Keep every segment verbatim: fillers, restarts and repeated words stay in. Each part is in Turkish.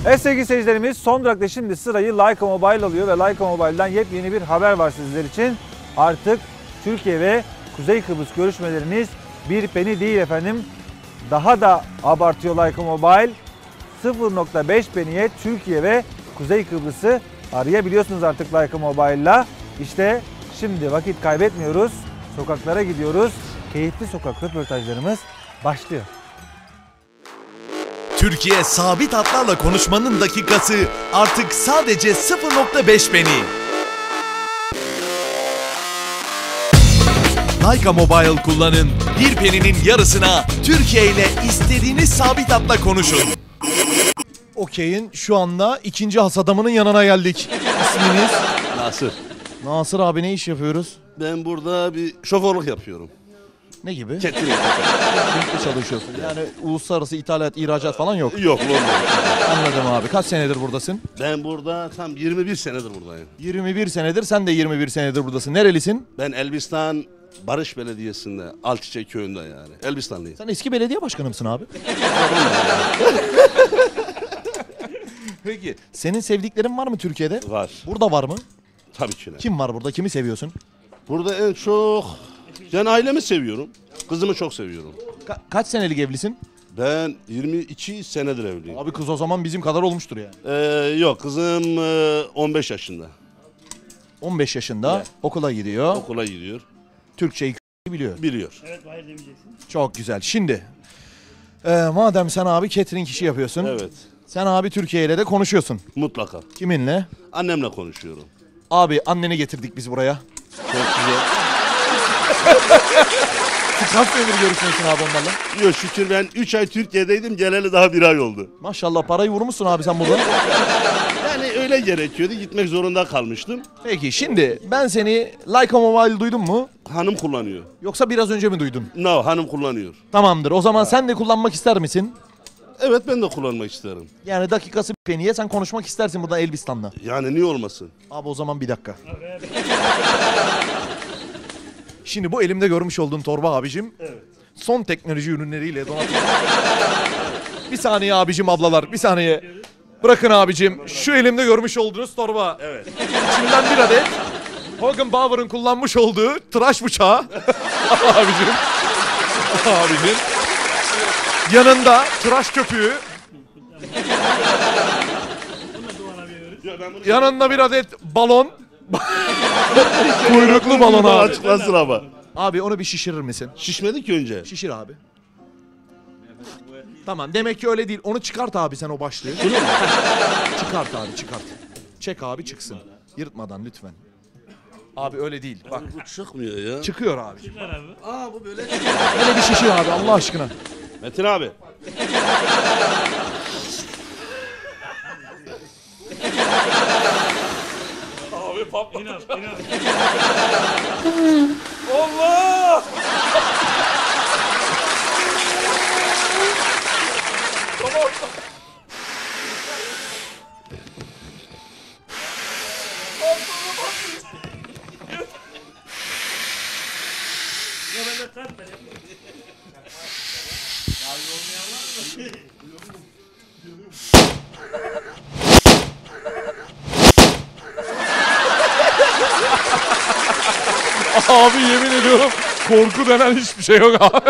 Evet sevgili seyircilerimiz, son durakta şimdi sırayı Lyca Mobile alıyor ve Lyca Mobile'den yepyeni bir haber var sizler için. Artık Türkiye ve Kuzey Kıbrıs görüşmeleriniz bir peni değil efendim. Daha da abartıyor Lyca Mobile. sıfır nokta beş peniye Türkiye ve Kuzey Kıbrıs'ı arayabiliyorsunuz artık Lyca Mobile'la. İşte şimdi vakit kaybetmiyoruz. Sokaklara gidiyoruz. Keyifli sokak röportajlarımız başlıyor. Türkiye sabit hatlarla konuşmanın dakikası artık sadece sıfır nokta beş peni. Lyca Mobile kullanın, bir peninin yarısına Türkiye ile istediğiniz sabit hatla konuşun. Okey'in şu anda ikinci has adamının yanına geldik. İsminiz? Nasır. Nasır abi, ne iş yapıyoruz? Ben burada bir şoförlük yapıyorum. Ne gibi? Kettin. Birlikte çalışıyorsun. Yani uluslararası ithalat, ihracat falan yok. Yok Londra. Anladım abi. Kaç senedir buradasın? Ben burada tam yirmi bir senedir buradayım. yirmi bir senedir, sen de yirmi bir senedir buradasın. Nerelisin? Ben Elbistan Barış Belediyesi'nde, Alçiçek köyünde yani. Elbistanlıyım. Sen eski belediye başkanı mısın abi? Peki, senin sevdiklerin var mı Türkiye'de? Var. Burada var mı? Tabii ki de. Kim var burada? Kimi seviyorsun? Burada en çok ben ailemi seviyorum. Kızımı çok seviyorum. Ka- kaç senelik evlisin? Ben yirmi iki senedir evliyim. Abi kız o zaman bizim kadar olmuştur yani. Ee, yok kızım e, on beş yaşında. on beş yaşında, Evet. okula gidiyor. Okula gidiyor. Türkçeyi biliyor. Biliyor. Evet, hayır demeyeceksin. Çok güzel. Şimdi e, madem sen abi catering işi yapıyorsun. Evet. Sen abi Türkiye ile de konuşuyorsun. Mutlaka. Kiminle? Annemle konuşuyorum. Abi anneni getirdik biz buraya. Çok güzel. Kaç senedir görüşüyorsun abi onlarla? Yok şükür ben üç ay Türkiye'deydim, geleli daha bir ay oldu. Maşallah, parayı vurmuşsun abi sen burada. Yani öyle gerekiyordu, gitmek zorunda kalmıştım. Peki şimdi ben seni Lyca Mobile duydum mu? Hanım kullanıyor. Yoksa biraz önce mi duydun? No, hanım kullanıyor. Tamamdır. O zaman sen de kullanmak ister misin? Evet ben de kullanmak isterim. Yani dakikası bir peniye sen konuşmak istersin burada Elbistan'la. Yani niye olmasın? Abi o zaman bir dakika. Şimdi bu elimde görmüş olduğun torba abicim. Evet. Son teknoloji ürünleriyle donatılmış. Bir saniye abicim, ablalar, bir saniye. Bırakın abicim, şu elimde görmüş olduğunuz torba. Evet. İçinden bir adet Hogan Bauer'ın kullanmış olduğu tıraş bıçağı. abicim. abicim. Yanında tıraş köpüğü. Yanında bir adet balon. Kuyruklu balon abi. Açıklasın ama. Abi onu bir şişirir misin? Şişmedi ki önce. Şişir abi. Tamam, demek ki öyle değil. Onu çıkart abi sen, o başlığı. Çıkart abi, çıkart. Çek abi, çıksın. Yırtmadan lütfen. Abi öyle değil. Bak, Bu çıkmıyor ya. çıkıyor abi. Aa bu böyle. Hele bir şişir abi Allah aşkına. Metin abi. İnan, inan. Allah! Ya ben de tat ben. Abi yemin ediyorum korku denen hiçbir şey yok abi.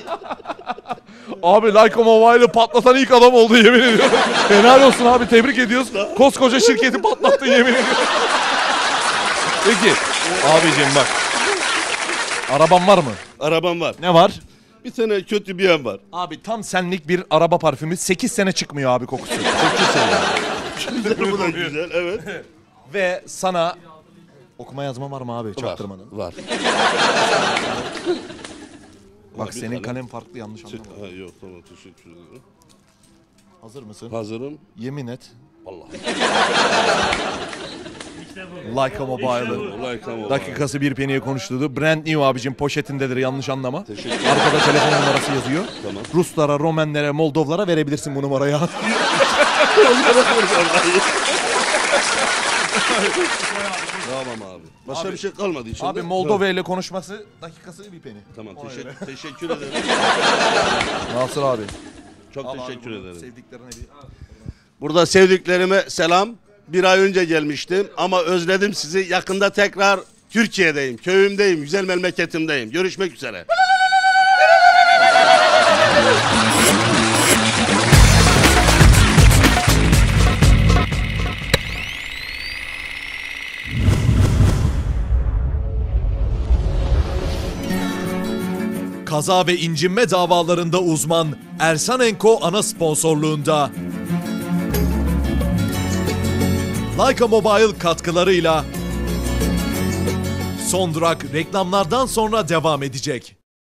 Abi Lyca Mobile'ı patlatan ilk adam oldu yemin ediyorum. Helal olsun abi, tebrik ediyoruz. Koskoca şirketi patlattın yemin ediyorum. Peki abicim bak. Araban var mı? Arabam var. Ne var? Bir tane kötü bir yan var. Abi tam senlik bir araba parfümü. sekiz sene çıkmıyor abi kokusu. sekiz sene. Güzel, bu da güzel, evet. Ve sana okuma yazma var mı abi çaktırmadan? Var. Bak Bir senin kalem. kalem farklı, yanlış Çık. anlama. Ha, yok tamam teşekkür ederim. Hazır mısın? Hazırım. Yemin et. Allah. İşte bu. Lyca Mobile'ı. Olay tamam. Dakikası bir peniye konuştuğu brand new abicim, poşetindedir, yanlış anlama. Teşekkür Arkada telefon numarası yazıyor. Tamam. Ruslara, Romenlere, Moldovlara verebilirsin bu numarayı. Tamam abi. Başka Abi- bir şey kalmadı içinde. Abi Moldova ile konuşması dakikası bir peni. Tamam Ona teşekkür, göre. teşekkür ederim. Nasıl abi? Çok Al abi teşekkür bunu, ederim. Sevdiklerine bir... Burada sevdiklerime selam. Bir ay önce gelmiştim ama özledim sizi. Yakında tekrar Türkiye'deyim, köyümdeyim, güzel memleketimdeyim. Görüşmek üzere. Kaza ve incinme davalarında uzman Ersan Enko ana sponsorluğunda Leica Mobile katkılarıyla Son Durak reklamlardan sonra devam edecek.